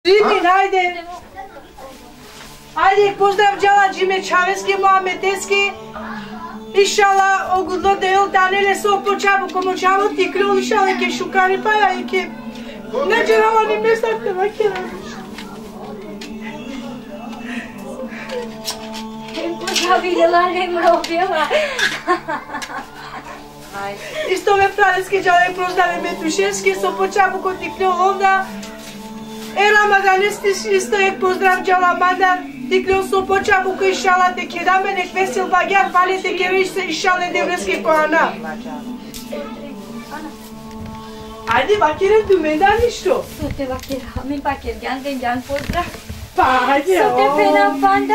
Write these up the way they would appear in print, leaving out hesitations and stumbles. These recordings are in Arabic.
Rimin, hajde! Hajde, pozdrav Đala Džime Čaveski, Mohamedeski. Inšala, ogudlo da je danele so počavo, komočavo ti krilo, inšala ke šukari, pa ja ke... Neđe rala ni mesta te vakira. Vidjela, ne mrobila. Isto me franeski Đala prozdave Metuševski, so počavo ko ti krilo onda. Ramadan isto je pozdrav Đala Mandar. Tiklon so počavo ko inšala te kedame, nek vesel bagjar, vali te keve inšale devreske kohana. Hajde vakire dümendan išto. Sote vakira, mi vakir, gen pozdrav. Pa hajde, Sote fena panda.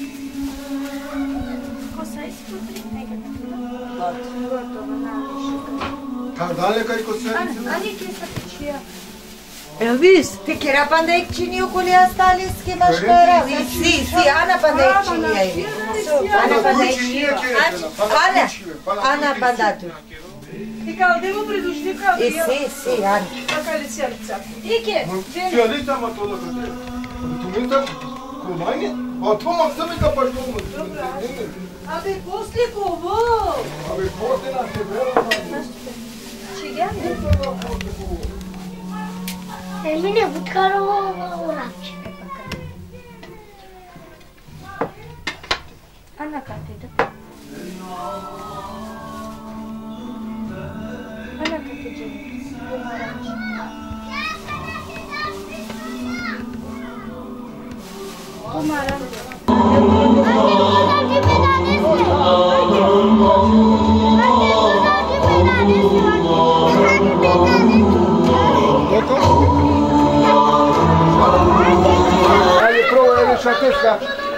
Daleka i kod sedmice. Ali kje sa Elvis. Ти кера пандек чини около асталиски башкара. Си, Ана пандек чини. Ана пандек чини. Ана пандату. И kao demo predušli kao И си, Ана. Така ли сялица? Ike, Сялица ама тоа да кажи. Документа комање, а тоа максаме ка паштомо. Абе, после ково? Абе, после на се верам. чига? Mine butkaro oraç. Ana katıydı. Ana katıcı. Umarım. Ajde, probaj, evo šta teška.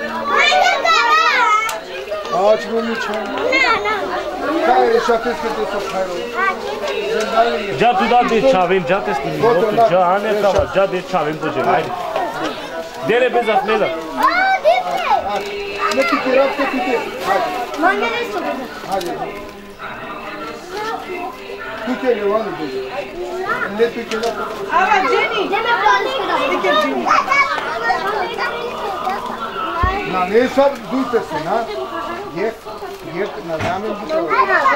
Aç bunu çay. Kaj je šta teška to sa kajro? Ja tu da de čavim, ja te snimi, ja ane kava, ja de čavim tuđe, ajde. Dere bez atmela. Ne piti, rab te piti. Mane ne su bila. Hajde. Piti je vani buđe. Ne piti da. Ava, Jenny. Deme planski da. Na ne sad dujte se, na. Jek, na ramen buđe.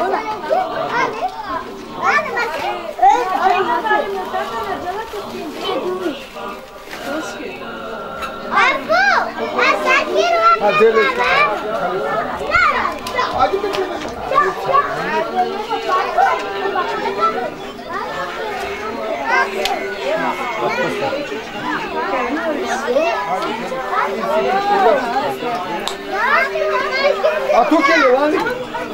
Hadi A tu que ele anda?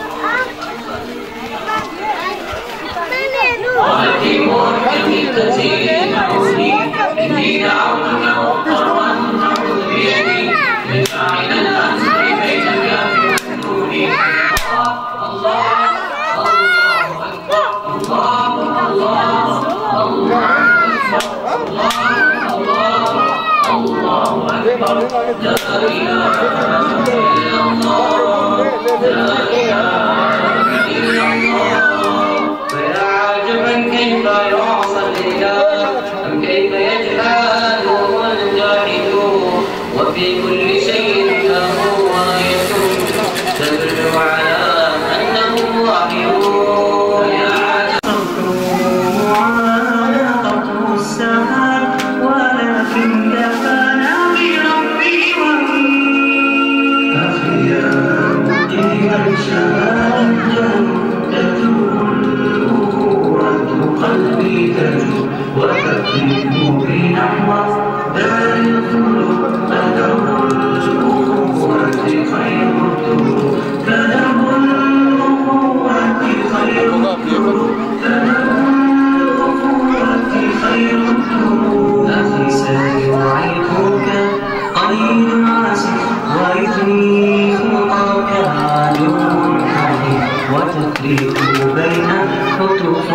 فعجبا كيف يعصى الإله أم كيف يجهل والجاهل وفي كل شيء له آية تدل على أنه وحي يا عجبا عالقته السحاب ولكن كفانا بربي أخيا مقيم الشهادة قلبي تجو وتكتب بنحو دار الخلود فدر الأخوة خير الدروب فدر الأخوة خير الدروب فدر الأخوة خير الدروب أخي سيعيدك قيد عسير وإذني خطاك عدو حديد وتفريق بين خطوط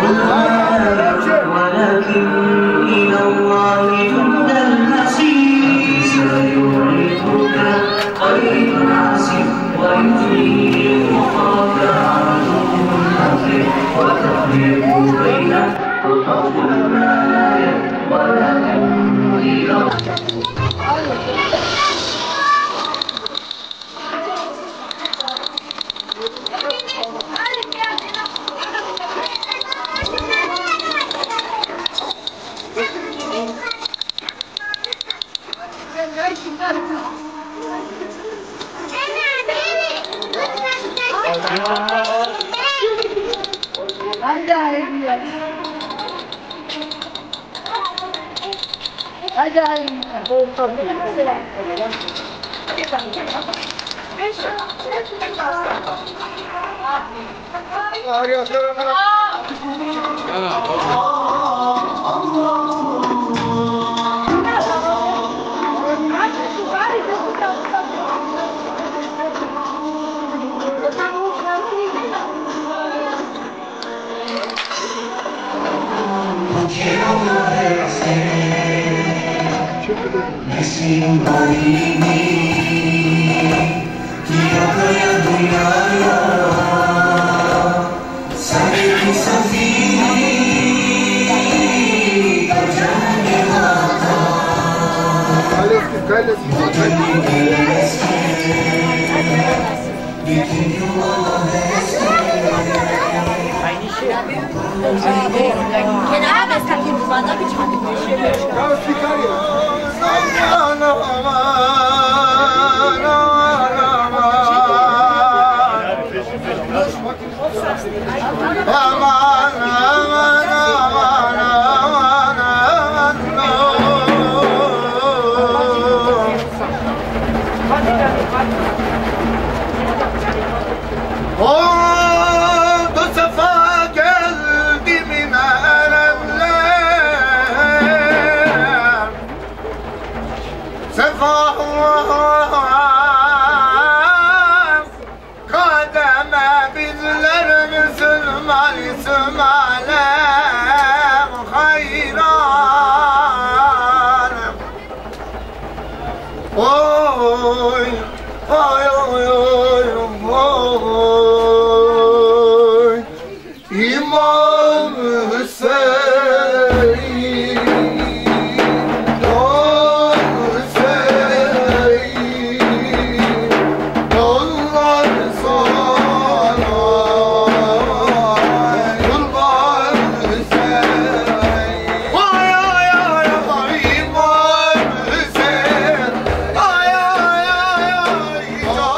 ولكن إلى الله جند المسير سيعيدك قيد عسير ويجري وخاف عدو حقير وتفريق بين خطوط ولكن إلى Oh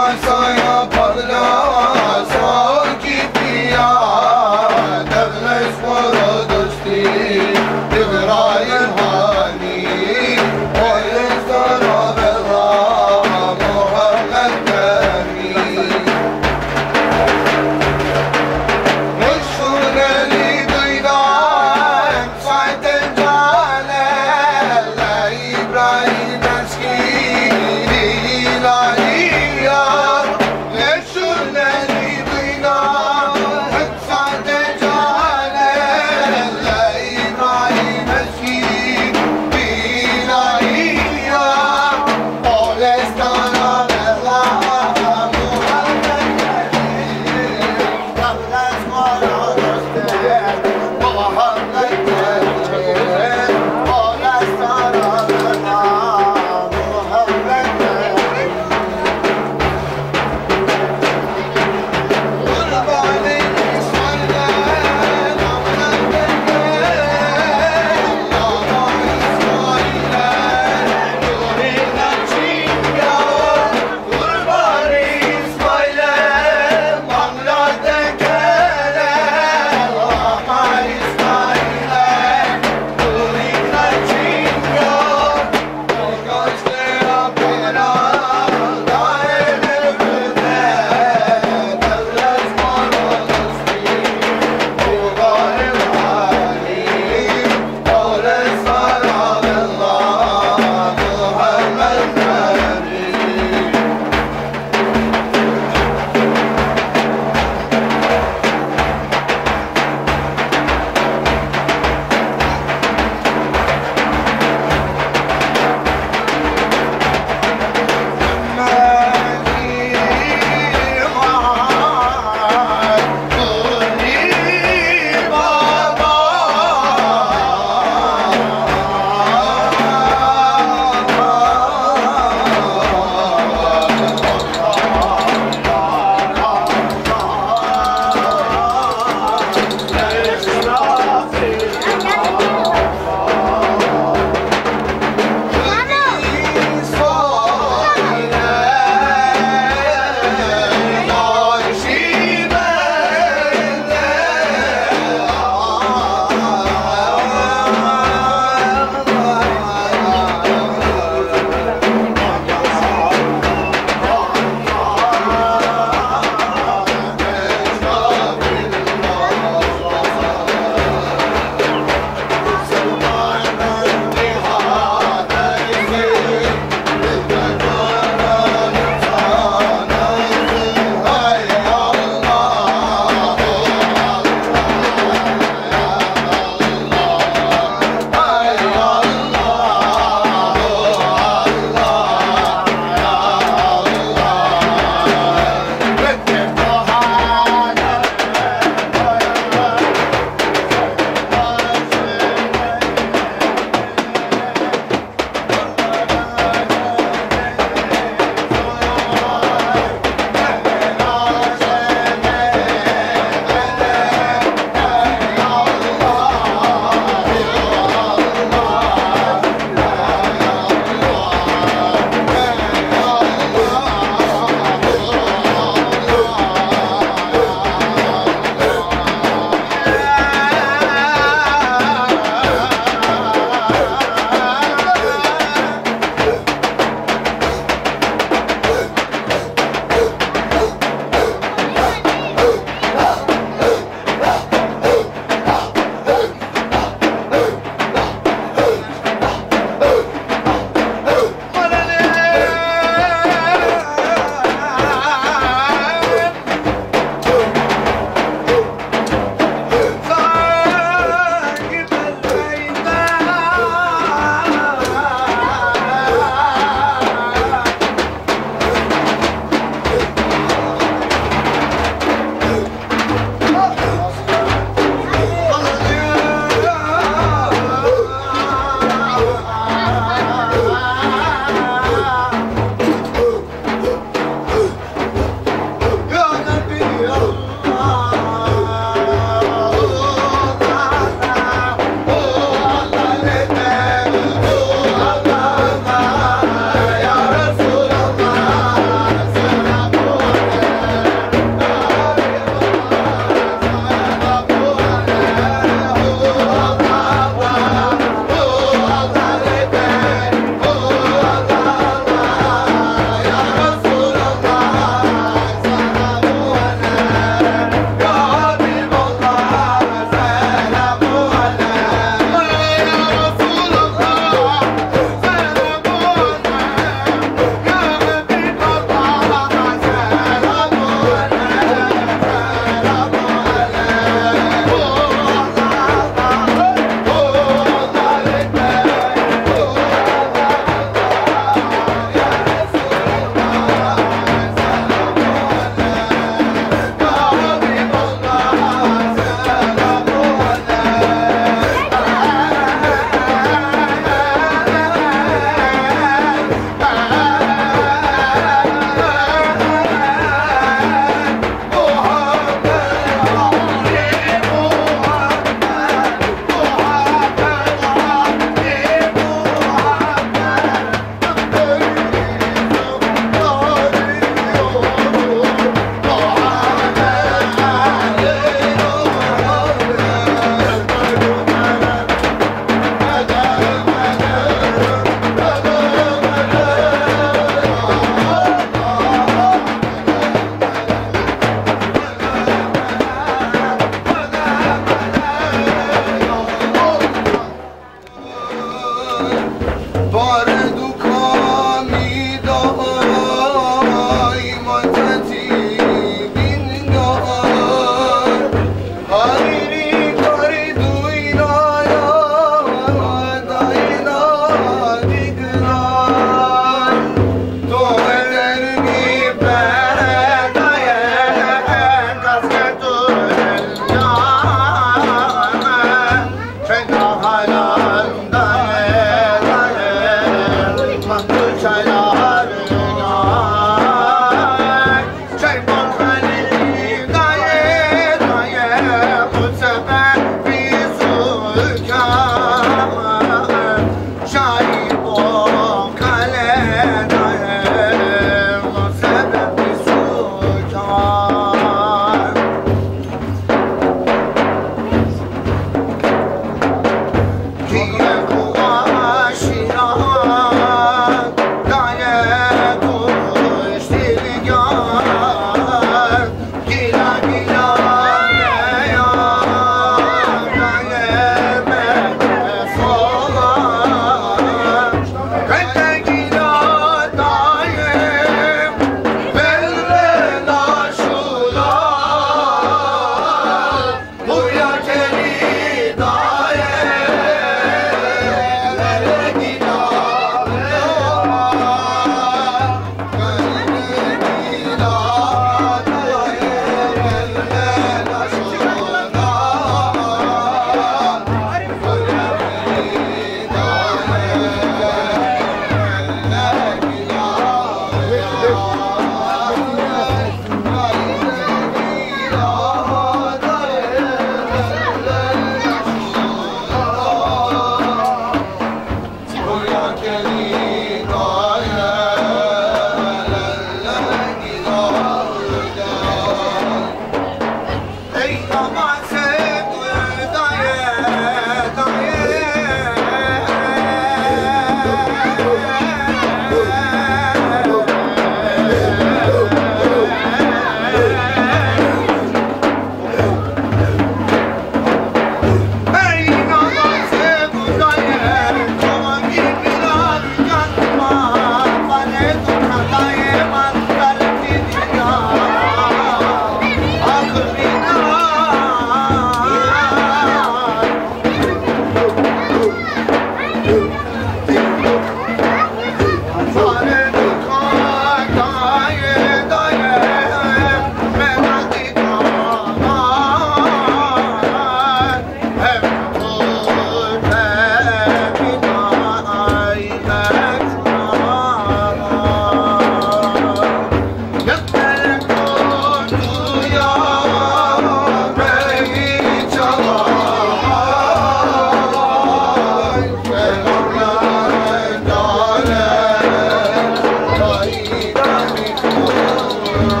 Dame